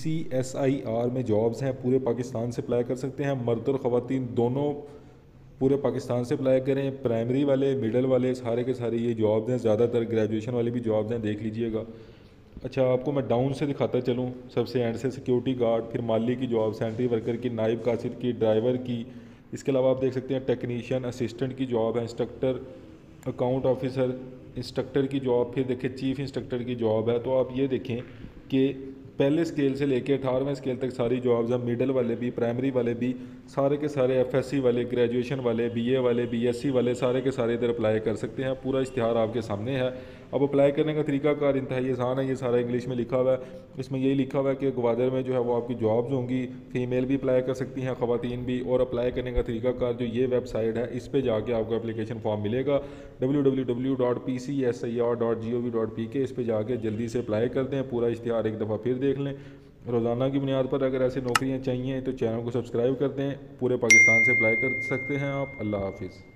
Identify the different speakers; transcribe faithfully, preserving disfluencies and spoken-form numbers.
Speaker 1: C S I R में jobs हैं, पूरे पाकिस्तान से अप्लाई कर सकते हैं। मर्द और ख़वातीन दोनों पूरे पाकिस्तान से अप्लाई करें। प्राइमरी वाले, मिडल वाले, सारे के सारे ये जॉब्स हैं। ज़्यादातर ग्रेजुएशन वाले भी जॉब्स हैं, देख लीजिएगा। अच्छा, आपको मैं डाउन से दिखाता चलूँ। सबसे एंड से सिक्योरिटी गार्ड, फिर माली की जॉब, सैनिटरी वर्कर की, नाइब कासिर की, ड्राइवर की। इसके अलावा आप देख सकते हैं टेक्नीशियन असिस्टेंट की जॉब है, इंस्ट्रक्टर, अकाउंट ऑफिसर, इंस्ट्रक्टर की जॉब, फिर देखिए चीफ़ इंस्ट्रक्टर की जॉब है। तो आप ये देखें कि पहले स्केल से लेके अठारहवें स्केल तक सारी जॉब्स हैं। मिडल वाले भी, प्राइमरी वाले भी, सारे के सारे, एफएससी वाले, ग्रेजुएशन वाले, बीए वाले, बीएससी वाले, सारे के सारे इधर अप्लाई कर सकते हैं। पूरा इश्तिहार आपके सामने है। अब अप्लाई करने का तरीकाकार इंतहाई आसान है। ये सारा इंग्लिश में लिखा हुआ है। इसमें यही लिखा हुआ है कि ग्वादर में जो है वो आपकी जॉब्स होंगी। फ़ीमेल भी अप्लाई कर सकती हैं, ख़वातीन भी। और अप्लाई करने का तरीकाकार जो ये वेबसाइट है, इस पर जाके आपको एप्लीकेशन फॉर्म मिलेगा, W W W dot P C S I R dot G O V dot P K. इस पर जाके जल्दी से अप्लाई कर दें। पूरा इश्तिहार एक दफ़ा फिर देख लें। रोज़ाना की बुनियाद पर अगर ऐसे नौकरियाँ चाहिए तो चैनल को सब्सक्राइब कर दें। पूरे पाकिस्तान से अप्लाई कर सकते हैं आप। अल्लाह हाफिज़।